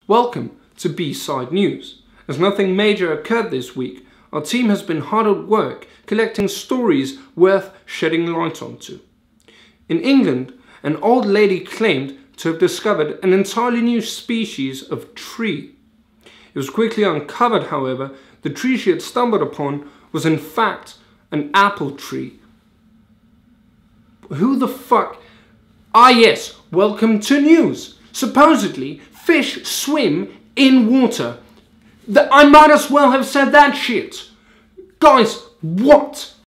Welcome to B-Side News. As nothing major occurred this week, our team has been hard at work collecting stories worth shedding light onto. In England, an old lady claimed to have discovered an entirely new species of tree. It was quickly uncovered, however, the tree she had stumbled upon was in fact an apple tree. Who the fuck? Ah yes, welcome to news. Supposedly, fish swim in water. I might as well have said that shit. Guys, what?